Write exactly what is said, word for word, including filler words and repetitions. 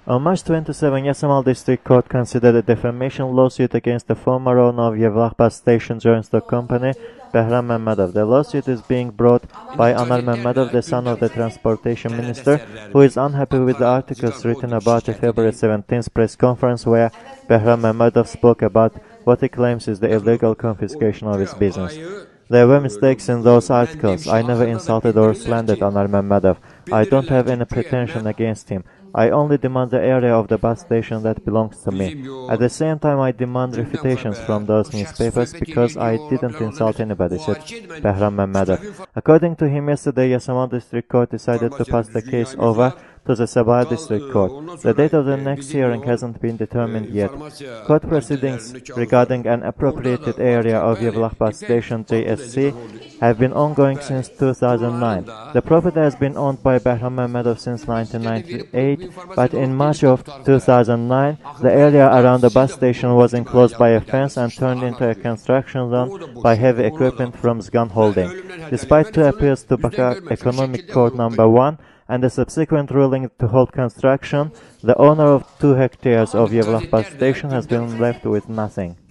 On March twenty-seventh, Yasamal District Court considered a defamation lawsuit against the former owner of Yevlax Station Joint Stock Company, Behram Mehmedov. The lawsuit is being brought by Anar Mehmedov, the son of the Transportation Minister, who is unhappy with the articles written about the February seventeenth press conference where Behram Mehmedov spoke about what he claims is the illegal confiscation of his business. There were mistakes in those articles. I never insulted or slandered Anar Mehmedov. I don't have any pretension against him. I only demand the area of the bus station that belongs to me. At the same time, I demand refutations from those newspapers because I didn't insult anybody, said Behram Mehmedov. According to him, yesterday, Yasamal District Court decided to pass the case over to the Sabah District Court. The date of the next hearing hasn't been determined yet. Court proceedings regarding an appropriated area of Yevlax Bus Station J S C have been ongoing since two thousand nine. The property has been owned by Behram Mehmedov since nineteen ninety-eight, but in March of two thousand nine, the area around the bus station was enclosed by a fence and turned into a construction zone by heavy equipment from Zgan Holding. Despite two appeals to Bakar Economic Court number one, and the subsequent ruling to halt construction, the owner of two hectares of Yevlax Bus Station has been left with nothing.